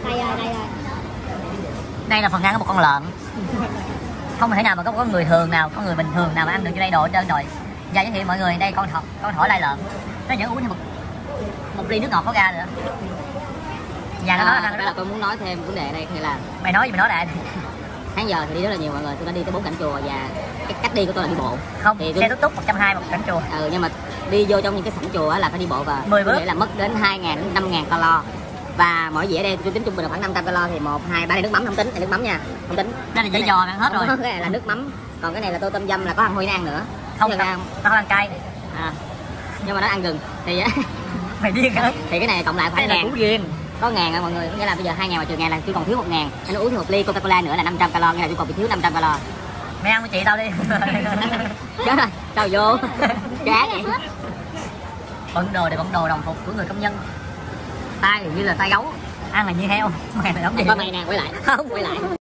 Đây rồi. Đây là phần ăn của một con lợn. Không thể nào mà có người thường nào, có người bình thường nào mà ăn được cho đây đồ hết trơn rồi. Giờ giới thiệu mọi người, đây con thỏ lai lợn. Nó vẫn uống thêm một ly nước ngọt có ga nữa. Và nó nói là tôi muốn nói thêm vấn đề ở đây thì là mày nói gì mày nói lại. tháng giờ thì đi rất là nhiều mọi người, tôi đã đi tới 4 cảnh chùa và cái cách đi của tôi là đi bộ. Không, thì xe túc túc 120 một cảnh chùa. Nhưng mà đi vô trong những cái sảnh chùa là phải đi bộ và 10 bước là mất đến 2.000 đến 5.000 calo. Và mỗi dĩa đây tôi tính trung bình là khoảng 500 calo thì 1, 2, 3 đây nước mắm không tính, đây nước mắm nha, không tính. Đây là dĩa giò ăn hết rồi. Cái này là nước mắm, còn cái này là tô tôm dâm là có thằng Huy nó ăn nữa. Không, nó không ăn cay. Nhưng mà nó ăn gừng thì mày điên hả? Thì cái này cộng lại khoảng 1.000 riêng. Có 1.000 mọi người, nghĩa là bây giờ 2.000 mà trừ 1.000 là tôi còn thiếu 1.000. Anh uống thêm một ly Coca-Cola nữa là 500 calo, nghĩa là tôi còn bị thiếu 500 calo. Mày ăn với chị tao đi. Chết rồi, sao vô? Chán vậy. Bận đồ để bận đồ đồng phục của người công nhân. Tay như là tay gấu, ăn là như heo. Mày là đóng gì? Con mày nè, quay lại. Không, quay lại.